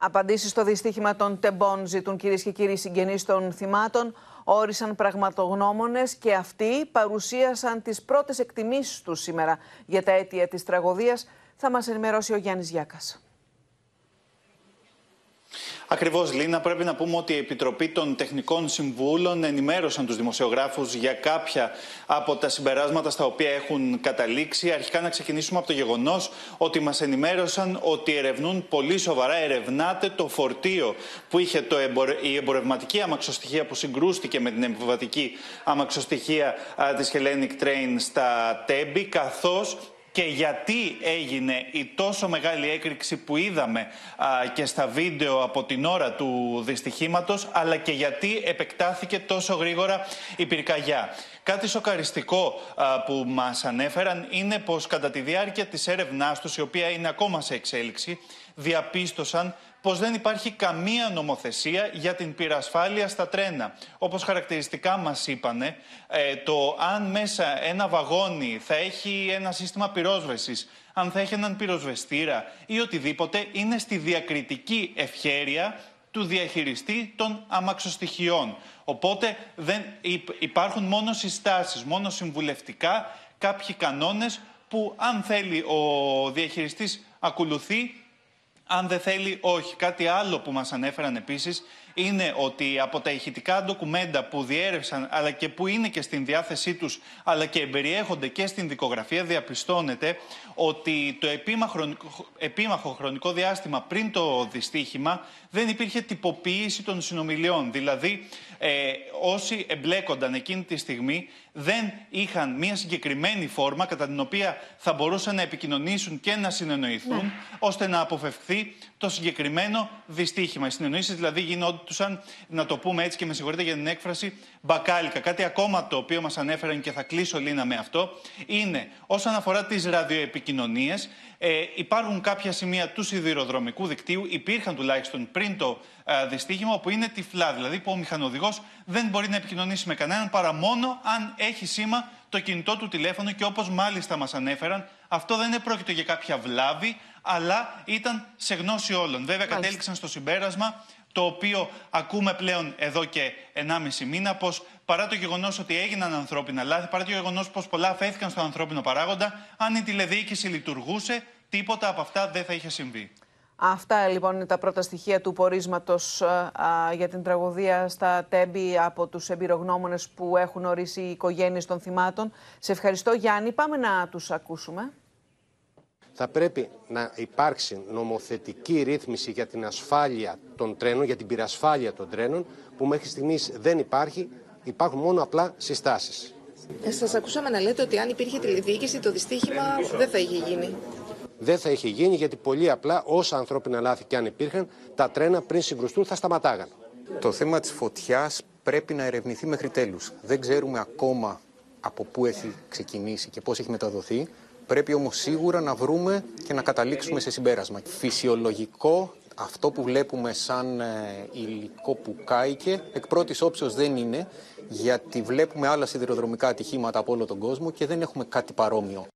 Απαντήσεις στο δυστύχημα των τεμπών ζητούν, κυρίες και κύριοι, συγγενείς των θυμάτων. Όρισαν πραγματογνώμονες και αυτοί παρουσίασαν τις πρώτες εκτιμήσεις τους σήμερα για τα αίτια της τραγωδίας. Θα μας ενημερώσει ο Γιάννης Γιάκας. Ακριβώς, Λίνα, πρέπει να πούμε ότι η Επιτροπή των Τεχνικών Συμβούλων ενημέρωσαν τους δημοσιογράφους για κάποια από τα συμπεράσματα στα οποία έχουν καταλήξει. Αρχικά να ξεκινήσουμε από το γεγονός ότι μας ενημέρωσαν ότι ερευνούν πολύ σοβαρά, ερευνάται το φορτίο που είχε η εμπορευματική αμαξοστοιχεία που συγκρούστηκε με την επιβατική αμαξοστοιχεία της Hellenic Train στα Τέμπη, καθώς και γιατί έγινε η τόσο μεγάλη έκρηξη που είδαμε και στα βίντεο από την ώρα του δυστυχήματος, αλλά και γιατί επεκτάθηκε τόσο γρήγορα η πυρκαγιά. Κάτι σοκαριστικό που μας ανέφεραν είναι πως κατά τη διάρκεια της έρευνάς τους, η οποία είναι ακόμα σε εξέλιξη, διαπίστωσαν πως δεν υπάρχει καμία νομοθεσία για την πυρασφάλεια στα τρένα. Όπως χαρακτηριστικά μας είπανε, το αν μέσα ένα βαγόνι θα έχει ένα σύστημα πυρόσβεσης, αν θα έχει έναν πυροσβεστήρα ή οτιδήποτε, είναι στη διακριτική ευχέρεια του διαχειριστή των αμαξοστοιχειών. Οπότε υπάρχουν μόνο συστάσεις, μόνο συμβουλευτικά κάποιοι κανόνες που αν θέλει ο διαχειριστής ακολουθεί, αν δεν θέλει, όχι. Κάτι άλλο που μας ανέφεραν επίσης είναι ότι από τα ηχητικά ντοκουμέντα που διέρευσαν, αλλά και που είναι και στην διάθεσή τους, αλλά και εμπεριέχονται και στην δικογραφία, διαπιστώνεται ότι το επίμαχο χρονικό διάστημα πριν το δυστύχημα δεν υπήρχε τυποποίηση των συνομιλιών. Δηλαδή, όσοι εμπλέκονταν εκείνη τη στιγμή δεν είχαν μια συγκεκριμένη φόρμα κατά την οποία θα μπορούσαν να επικοινωνήσουν και να συνεννοηθούν, ώστε να αποφευχθεί το συγκεκριμένο δυστύχημα. Οι συνεννοήσεις δηλαδή γινόντουσαν, να το πούμε έτσι και με συγχωρείτε για την έκφραση, μπακάλικα. Κάτι ακόμα το οποίο μας ανέφεραν και θα κλείσω, Λίνα, με αυτό, είναι όσον αφορά τις ραδιοεπικοινωνίες, υπάρχουν κάποια σημεία του σιδηροδρομικού δικτύου, υπήρχαν τουλάχιστον πριν το δυστύχημα, όπου είναι τυφλά, δηλαδή που ο μηχανοδηγός δεν μπορεί να επικοινωνήσει με κανέναν παρά μόνο αν έχει σήμα το κινητό του τηλέφωνο, και όπως μάλιστα μας ανέφεραν, αυτό δεν πρόκειται για κάποια βλάβη, αλλά ήταν σε γνώση όλων. Βέβαια, κατέληξαν στο συμπέρασμα, το οποίο ακούμε πλέον εδώ και 1,5 μήνα, πως παρά το γεγονός ότι έγιναν ανθρώπινα λάθη, παρά το γεγονός πως πολλά αφέθηκαν στον ανθρώπινο παράγοντα, αν η τηλεδιοίκηση λειτουργούσε, τίποτα από αυτά δεν θα είχε συμβεί. Αυτά λοιπόν είναι τα πρώτα στοιχεία του πορίσματος για την τραγωδία στα Τέμπη από τους εμπειρογνώμονες που έχουν ορίσει οι οικογένειες των θυμάτων. Σε ευχαριστώ, Γιάννη. Πάμε να τους ακούσουμε. Θα πρέπει να υπάρξει νομοθετική ρύθμιση για την ασφάλεια των τρένων, για την πυρασφάλεια των τρένων, που μέχρι στιγμής δεν υπάρχει. Υπάρχουν μόνο απλά συστάσεις. Σας ακούσαμε να λέτε ότι αν υπήρχε τηλεδιοίκηση το δυστύχημα δεν θα είχε γίνει. Δεν θα είχε γίνει, γιατί πολύ απλά όσα ανθρώπινα λάθη και αν υπήρχαν, τα τρένα πριν συγκρουστούν θα σταματάγαν. Το θέμα της φωτιάς πρέπει να ερευνηθεί μέχρι τέλους. Δεν ξέρουμε ακόμα από πού έχει ξεκινήσει και πώς έχει μεταδοθεί. Πρέπει όμως σίγουρα να βρούμε και να καταλήξουμε σε συμπέρασμα. Φυσιολογικό, αυτό που βλέπουμε σαν υλικό που κάηκε, εκ πρώτης όψεως δεν είναι, γιατί βλέπουμε άλλα σιδηροδρομικά ατυχήματα από όλο τον κόσμο και δεν έχουμε κάτι παρόμοιο.